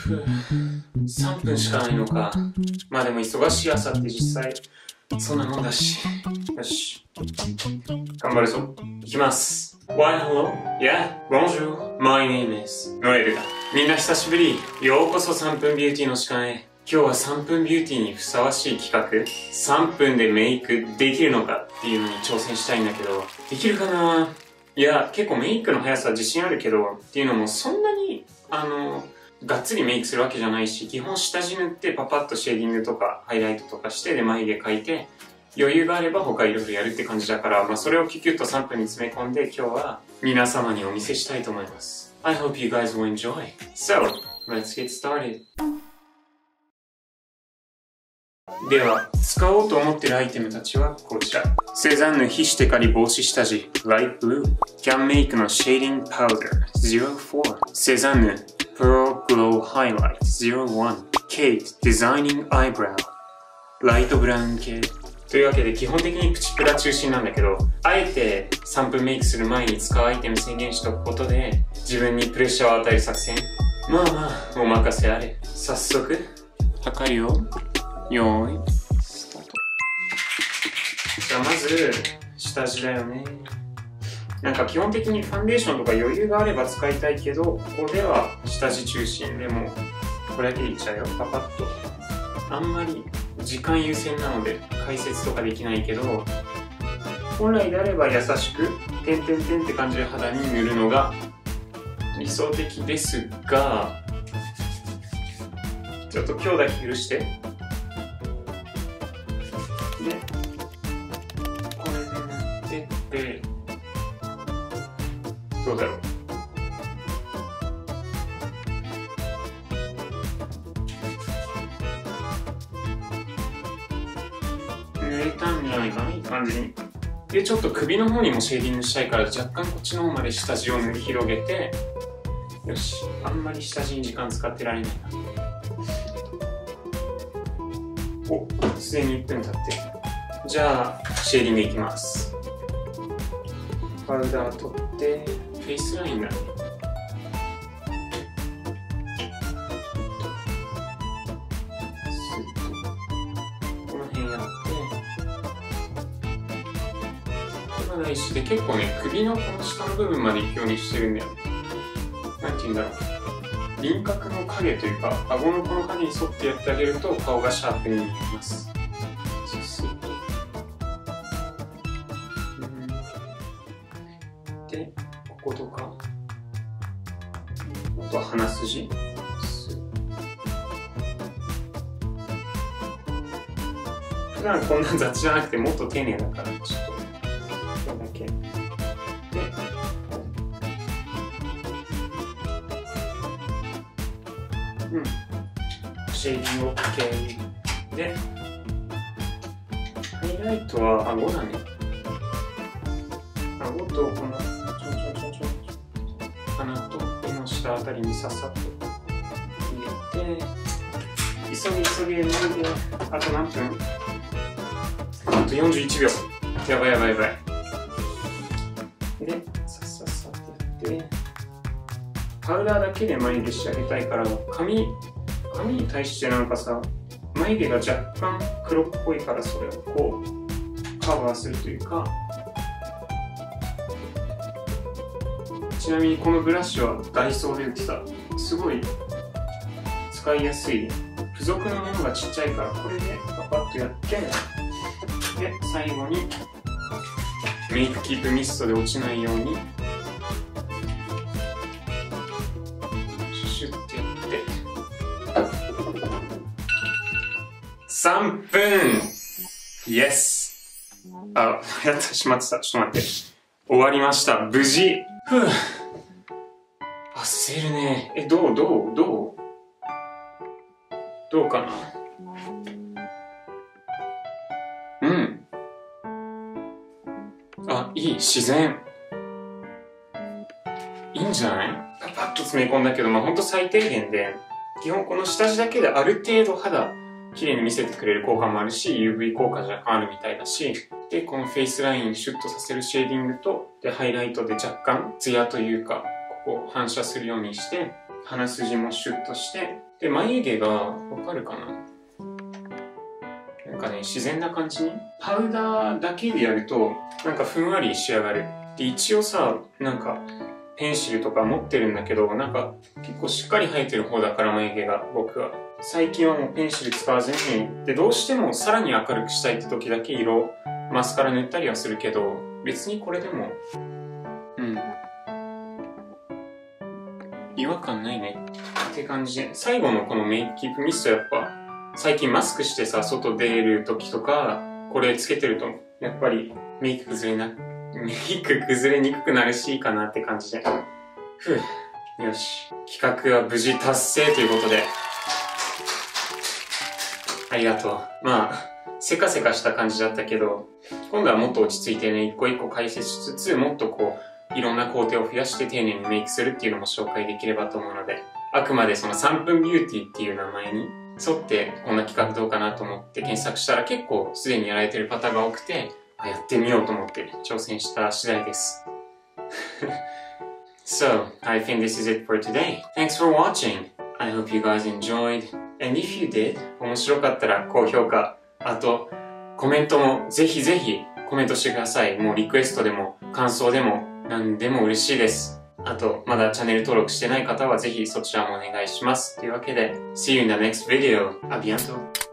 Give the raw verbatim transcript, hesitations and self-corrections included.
さんぷんしかないのか。まあでも忙しい朝って実際そんなもんだし。よし。頑張るぞ。いきます。Why hello? Yeah, bonjour. My name is ノエルだ。みんな久しぶり。ようこそさんぷんビューティーの時間へ。今日はさんぷんビューティーにふさわしい企画。さんぷんでメイクできるのかっていうのに挑戦したいんだけど、できるかな？いや、結構メイクの速さ自信あるけど、っていうのもそんなに、あの、がっつりメイクするわけじゃないし、基本下地塗ってパパッとシェーディングとかハイライトとかしてで眉毛描いて、余裕があれば他いろいろやるって感じだから、まあそれをキュキュッとさんぷんに詰め込んで今日は皆様にお見せしたいと思います。I hope you guys will enjoy. So, let's get started. では、使おうと思っているアイテムたちはこちら。セザンヌ皮脂テカリ防止下地 Light Blue Can Make の Shading Powder ゼロフォー セザンヌ Pro Glow Highlight ゼロワン Kate Designing Eyebrow ライトブラウン系というわけで基本的にプチプラ中心なんだけど、あえてさんぷんメイクする前に使うアイテム宣言しておくことで自分にプレッシャーを与える作戦。まあまあお任せあれ。早速測るよ。よーいスタート。じゃあまず下地だよね。なんか基本的にファンデーションとか余裕があれば使いたいけど、ここでは下地中心でもこれだけでいっちゃうよ。パパッと。あんまり時間優先なので解説とかできないけど、本来であれば優しくてんてんてんって感じで肌に塗るのが理想的ですが、ちょっと今日だけ許して。で、これで塗ってって、どうだろう。塗れたんじゃないかな、いい感じに。で、ちょっと首の方にもシェーディングしたいから若干こっちの方まで下地を塗り広げて、よし、あんまり下地に時間使ってられないな。お、すでにいっぷん経ってる。じゃあ、シェーディングいきます。パウダー取って、フェイスラインだね。この辺やって、これが大事で、結構ね、首のこの下の部分まで行くようにしてるんだよね。なんて言うんだろう。輪郭の影というか、顎のこの影に沿ってやってあげると顔がシャープに見えます。そうすると、うん、で、こことか、あとは鼻筋。普段こんな雑じゃなくてもっと丁寧だから、ちょっとこれだけ。うん、シェーディング OK で、ハイライトは顎だね。顎とこのちょんちょんちょんちょん鼻と目の下あたりにささっと入れて、急ぎ急ぎで脱いで、あと何分？あとよんじゅういちびょう。やばいやばいやばい。で、さっさっさってやって、パウダーだけで眉毛仕上げたいから、髪、髪に対してなんかさ、眉毛が若干黒っぽいからそれをこう、カバーするというか、ちなみにこのブラシはダイソーで売ってた。すごい使いやすい。付属のものがちっちゃいから、これでパパッとやって、で、最後にメイクキープミストで落ちないように、シュッてやってさんぷん。イエス。あ、やったしまってた。ちょっと待って。終わりました。無事。ふぅ。焦るね。え、どうどうどうどうかな。うん。あ、いい。自然。いいんじゃない？パパッと詰め込んだけど、まあほんと最低限で、基本この下地だけである程度肌綺麗に見せてくれる効果もあるし、ユーブイ 効果若干あるみたいだし、で、このフェイスラインシュッとさせるシェーディングと、で、ハイライトで若干ツヤというか、ここを反射するようにして、鼻筋もシュッとして、 で、眉毛が、わかるかな？なんかね、自然な感じに。パウダーだけでやると、なんかふんわり仕上がる。で、一応さ、なんか、ペンシルとか持ってるんだけど、なんか、結構しっかり生えてる方だから眉毛が、僕は。最近はもうペンシル使わずに、で、どうしてもさらに明るくしたいって時だけ色、マスカラ塗ったりはするけど、別にこれでも、うん。違和感ないね。って感じで、最後のこのメイクキープミストやっぱ、最近マスクしてさ、外出る時とか、これつけてると、やっぱりメイク崩れな、メイク崩れにくくなるしいいかなって感じで。ふう。よし。企画は無事達成ということで。ありがとう。まあ、せかせかした感じだったけど、今度はもっと落ち着いてね、一個一個解説しつつ、もっとこう、いろんな工程を増やして丁寧にメイクするっていうのも紹介できればと思うので、あくまでそのさんぷんビューティーっていう名前に沿ってこんな企画どうかなと思って検索したら結構すでにやられてる方が多くて、あ、やってみようと思って挑戦した次第です。So, I think this is it for today. Thanks for watching. I hope you guys enjoyed. And if you did, 面白かったら高評価、あとコメントもぜひぜひコメントしてください。もうリクエストでも感想でも何でも嬉しいです。あと、まだチャンネル登録してない方はぜひそちらもお願いします。というわけで、See you in the next video. A bientôt.